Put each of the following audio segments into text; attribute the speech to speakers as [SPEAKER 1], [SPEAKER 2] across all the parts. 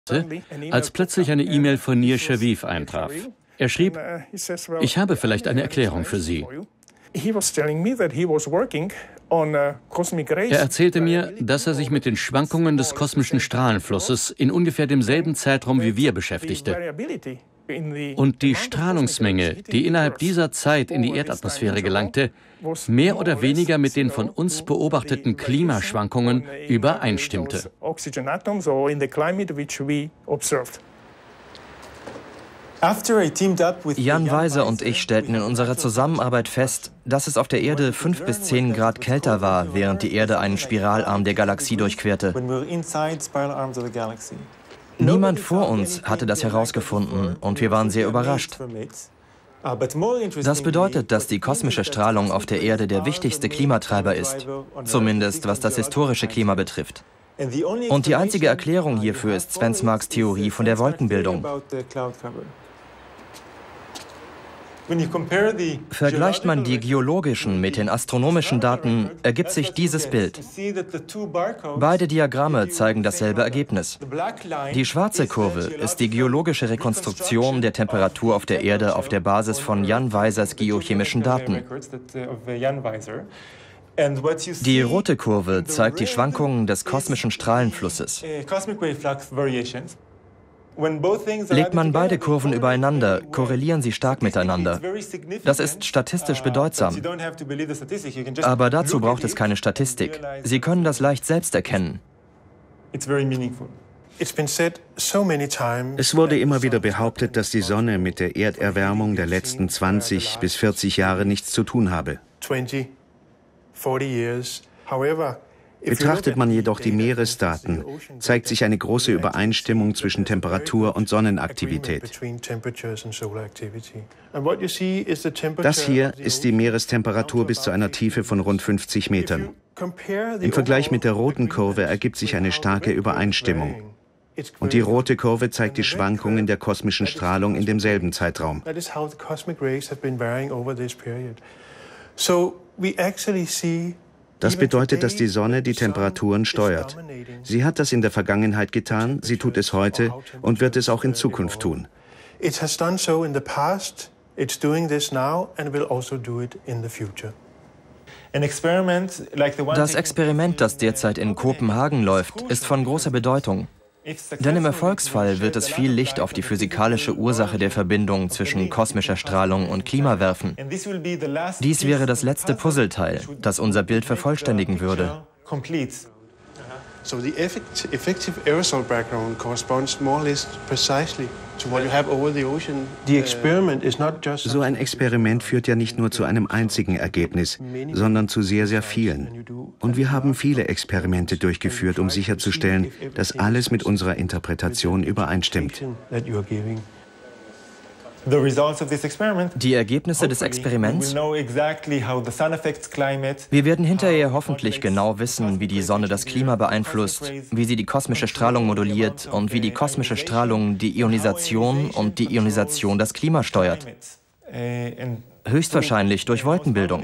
[SPEAKER 1] als plötzlich eine E-Mail von Nir Shaviv eintraf. Er schrieb: Ich habe vielleicht eine Erklärung für Sie. Er erzählte mir, dass er sich mit den Schwankungen des kosmischen Strahlenflusses in ungefähr demselben Zeitraum wie wir beschäftigte. Und die Strahlungsmenge, die innerhalb dieser Zeit in die Erdatmosphäre gelangte, mehr oder weniger mit den von uns beobachteten Klimaschwankungen übereinstimmte.
[SPEAKER 2] Jan Weiser und ich stellten in unserer Zusammenarbeit fest, dass es auf der Erde 5 bis 10 Grad kälter war, während die Erde einen Spiralarm der Galaxie durchquerte. Niemand vor uns hatte das herausgefunden und wir waren sehr überrascht. Das bedeutet, dass die kosmische Strahlung auf der Erde der wichtigste Klimatreiber ist, zumindest was das historische Klima betrifft. Und die einzige Erklärung hierfür ist Svensmarks Theorie von der Wolkenbildung. Vergleicht man die geologischen mit den astronomischen Daten, ergibt sich dieses Bild. Beide Diagramme zeigen dasselbe Ergebnis. Die schwarze Kurve ist die geologische Rekonstruktion der Temperatur auf der Erde auf der Basis von Jan Weisers geochemischen Daten. Die rote Kurve zeigt die Schwankungen des kosmischen Strahlenflusses. Legt man beide Kurven übereinander, korrelieren sie stark miteinander. Das ist statistisch bedeutsam. Aber dazu braucht es keine Statistik. Sie können das leicht selbst erkennen.
[SPEAKER 3] Es wurde immer wieder behauptet, dass die Sonne mit der Erderwärmung der letzten 20 bis 40 Jahre nichts zu tun habe. Betrachtet man jedoch die Meeresdaten, zeigt sich eine große Übereinstimmung zwischen Temperatur und Sonnenaktivität. Das hier ist die Meerestemperatur bis zu einer Tiefe von rund 50 Metern. Im Vergleich mit der roten Kurve ergibt sich eine starke Übereinstimmung. Und die rote Kurve zeigt die Schwankungen der kosmischen Strahlung in demselben Zeitraum. Das bedeutet, dass die Sonne die Temperaturen steuert. Sie hat das in der Vergangenheit getan, sie tut es heute und wird es auch in Zukunft tun.
[SPEAKER 2] Das Experiment, das derzeit in Kopenhagen läuft, ist von großer Bedeutung. Denn im Erfolgsfall wird es viel Licht auf die physikalische Ursache der Verbindung zwischen kosmischer Strahlung und Klima werfen. Dies wäre das letzte Puzzleteil, das unser Bild vervollständigen würde.
[SPEAKER 4] So the effective aerosol background corresponds more or less precisely to what you have over the ocean. The experiment is not just.
[SPEAKER 3] So ein Experiment führt ja nicht nur zu einem einzigen Ergebnis, sondern zu sehr, sehr vielen. Und wir haben viele Experimente durchgeführt, um sicherzustellen, dass alles mit unserer Interpretation übereinstimmt.
[SPEAKER 2] Die Ergebnisse des Experiments? Wir werden hinterher hoffentlich genau wissen, wie die Sonne das Klima beeinflusst, wie sie die kosmische Strahlung moduliert und wie die kosmische Strahlung die Ionisation und die Ionisation das Klima steuert. Höchstwahrscheinlich durch Wolkenbildung.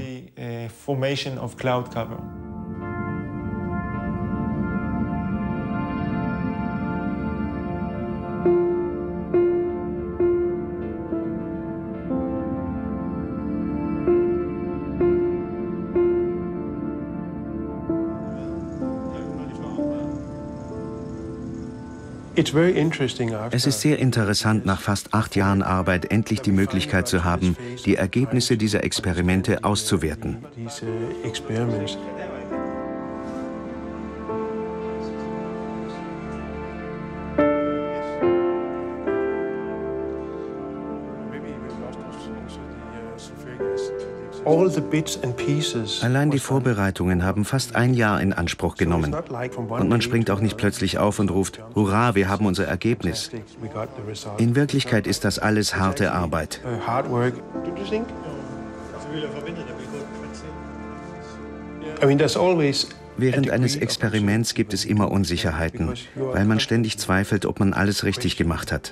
[SPEAKER 3] Es ist sehr interessant, nach fast 8 Jahren Arbeit endlich die Möglichkeit zu haben, die Ergebnisse dieser Experimente auszuwerten. Allein die Vorbereitungen haben fast ein Jahr in Anspruch genommen. Und man springt auch nicht plötzlich auf und ruft, Hurra, wir haben unser Ergebnis. In Wirklichkeit ist das alles harte Arbeit. Während eines Experiments gibt es immer Unsicherheiten, weil man ständig zweifelt, ob man alles richtig gemacht hat.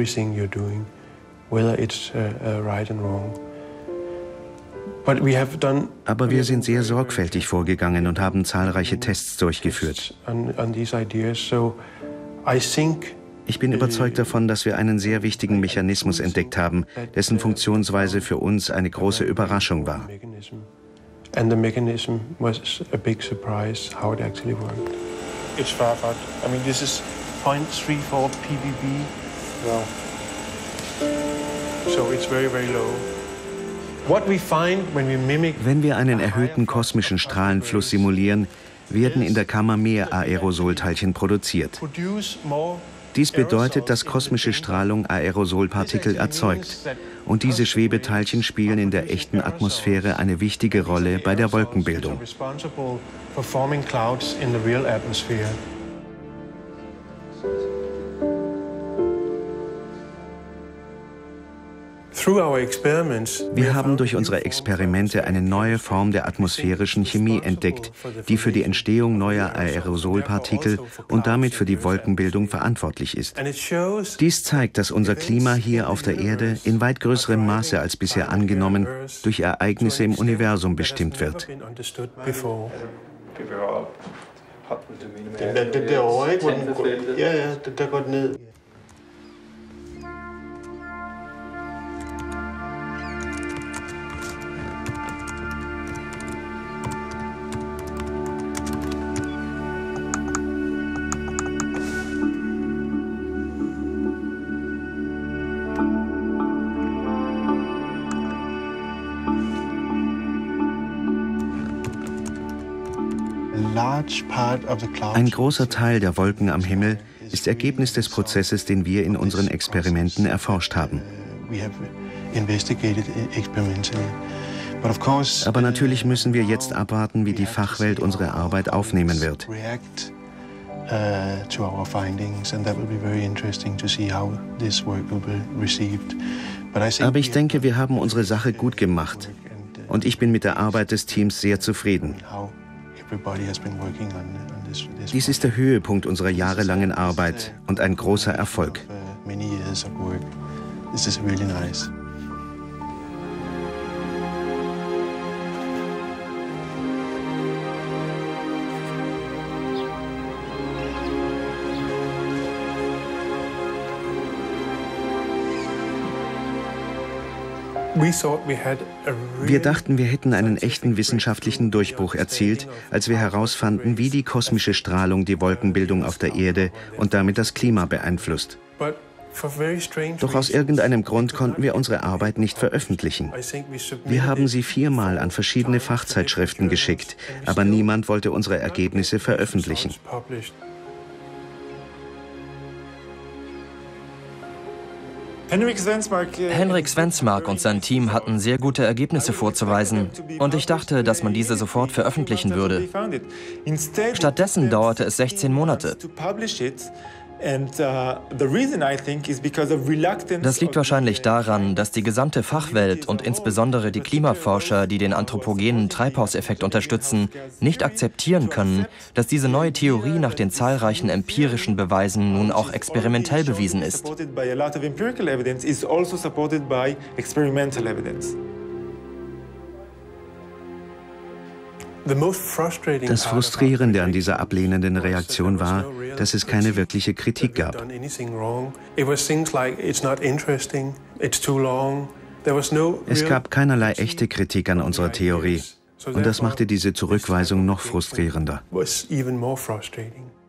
[SPEAKER 3] Aber wir sind sehr sorgfältig vorgegangen und haben zahlreiche Tests durchgeführt. Ich bin überzeugt davon, dass wir einen sehr wichtigen Mechanismus entdeckt haben, dessen Funktionsweise für uns eine große Überraschung war.
[SPEAKER 4] And the mechanism was a big surprise how it actually worked. It's far out. I mean, this is 0.34 ppb. Wow. So it's very, very low. What we find when we mimic.
[SPEAKER 3] Wenn wir einen erhöhten kosmischen Strahlenfluss simulieren, werden in der Kammer mehr Aerosolteilchen produziert. Dies bedeutet, dass kosmische Strahlung Aerosolpartikel erzeugt. Und diese Schwebeteilchen spielen in der echten Atmosphäre eine wichtige Rolle bei der Wolkenbildung. Wir haben durch unsere Experimente eine neue Form der atmosphärischen Chemie entdeckt, die für die Entstehung neuer Aerosolpartikel und damit für die Wolkenbildung verantwortlich ist. Dies zeigt, dass unser Klima hier auf der Erde in weit größerem Maße als bisher angenommen durch Ereignisse im Universum bestimmt wird. Ein großer Teil der Wolken am Himmel ist Ergebnis des Prozesses, den wir in unseren Experimenten erforscht haben. Aber natürlich müssen wir jetzt abwarten, wie die Fachwelt unsere Arbeit aufnehmen wird. Aber ich denke, wir haben unsere Sache gut gemacht. Und ich bin mit der Arbeit des Teams sehr zufrieden. Dies ist der Höhepunkt unserer jahrelangen Arbeit und ein großer Erfolg. Wir dachten, wir hätten einen echten wissenschaftlichen Durchbruch erzielt, als wir herausfanden, wie die kosmische Strahlung die Wolkenbildung auf der Erde und damit das Klima beeinflusst. Doch aus irgendeinem Grund konnten wir unsere Arbeit nicht veröffentlichen. Wir haben sie 4-mal an verschiedene Fachzeitschriften geschickt, aber niemand wollte unsere Ergebnisse veröffentlichen.
[SPEAKER 2] Henrik Svensmark und sein Team hatten sehr gute Ergebnisse vorzuweisen und ich dachte, dass man diese sofort veröffentlichen würde. Stattdessen dauerte es 16 Monate. Das liegt wahrscheinlich daran, dass die gesamte Fachwelt und insbesondere die Klimaforscher, die den anthropogenen Treibhauseffekt unterstützen, nicht akzeptieren können, dass diese neue Theorie nach den zahlreichen empirischen Beweisen nun auch experimentell bewiesen ist.
[SPEAKER 3] Das Frustrierende an dieser ablehnenden Reaktion war, dass es keine wirkliche Kritik gab. Es gab keinerlei echte Kritik an unserer Theorie. Und das machte diese Zurückweisung noch frustrierender.